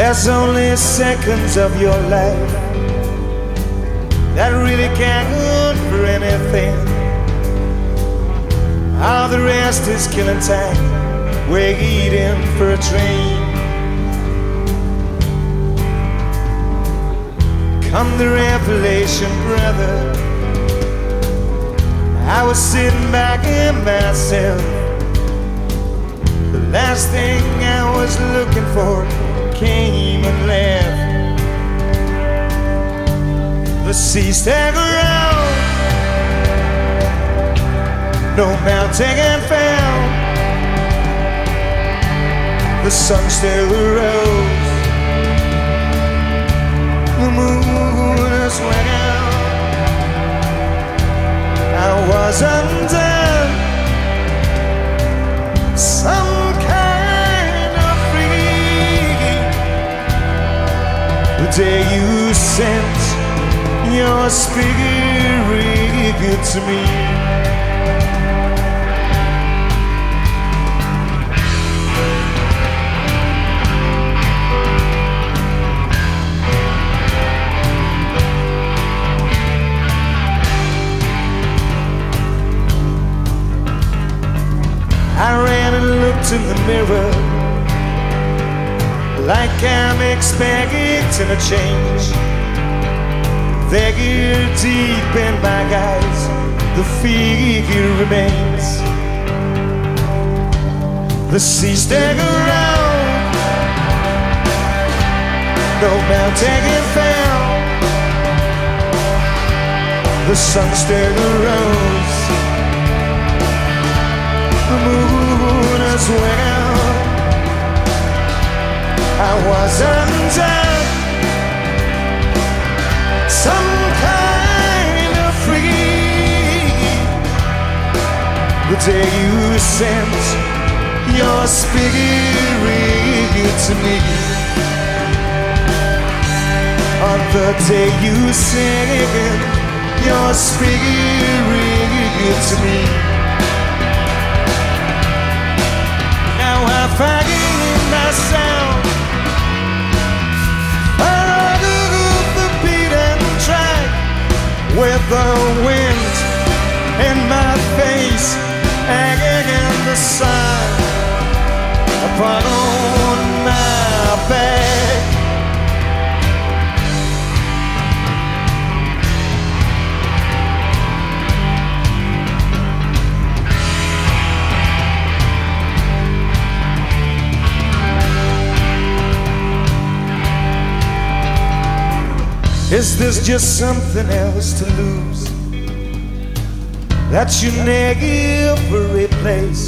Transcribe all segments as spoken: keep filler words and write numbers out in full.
There's only seconds of your life that really can't count for anything. All the rest is killing time, waiting for a train. Come the revelation, brother. I was sitting back in myself. The last thing I was looking for came and left. The sea staggered around, no mountain can fell. The sun still arose, the moon is went out. I was undone, some kind of free. The day you sent your spirit to me. I ran and looked in the mirror like I'm expecting a change. There deep in my eyes, the figure remains. The sea staggered around, no mountain can fell. The sun still arose, the moon as well. I was undone, some kind of free. The day you sent your spirit to me. On the day you sent your spirit to me. Now I find myself with the wind in my face, hanging in the sun, upon on my back. Is this just something else to lose that you never replace?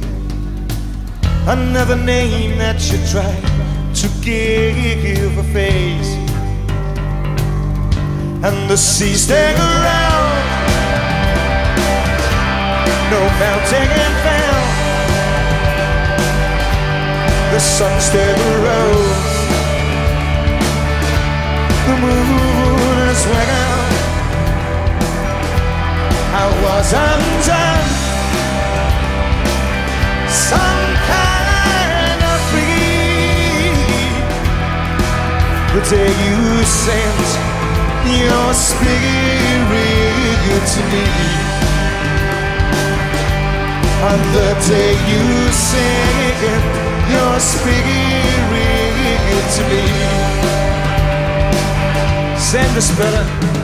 Another name that you try to give a face. And the sea staggered around, no mountain can fell. The sun still arose, the moon is went out. I was undone, some kind of free. The day you sent your spirit to me. On the day you sent your spirit to me. Send the spell